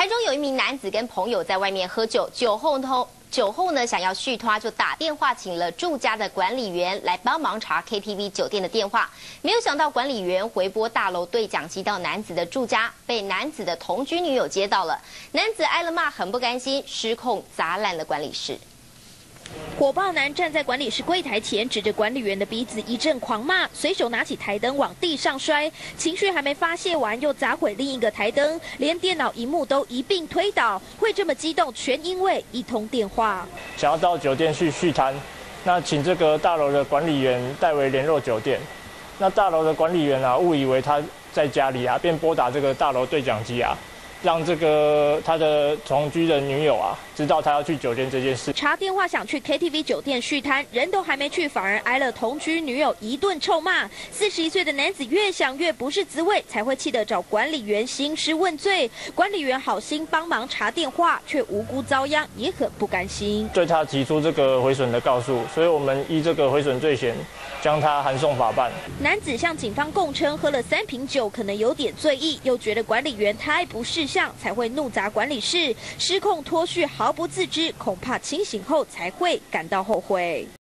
台中有一名男子跟朋友在外面喝酒，酒后呢想要续托，就打电话请了住家的管理员来帮忙查 KTV 酒店的电话。没有想到管理员回拨大楼对讲机到男子的住家，被男子的同居女友接到了。男子挨了骂，很不甘心，失控砸烂了管理室。 火爆男站在管理室柜台前，指着管理员的鼻子一阵狂骂，随手拿起台灯往地上摔，情绪还没发泄完，又砸毁另一个台灯，连电脑荧幕都一并推倒。会这么激动，全因为一通电话。 想要到酒店去续摊，那请这个大楼的管理员代为联络酒店。那大楼的管理员误以为他在家里便拨打这个大楼对讲机让这个他的同居的女友知道他要去酒店这件事。 查电话想去 KTV 酒店续摊，人都还没去，反而挨了同居女友一顿臭骂。41岁的男子越想越不是滋味，才会气得找管理员兴师问罪。管理员好心帮忙查电话，却无辜遭殃，也很不甘心。 对他提出这个毁损的告诉，所以我们依这个毁损罪嫌，将他函送法办。 男子向警方供称，喝了3瓶酒，可能有点醉意，又觉得管理员太不识相，才会怒砸管理室，失控脱序，毫不自知，恐怕清醒后才会感到后悔。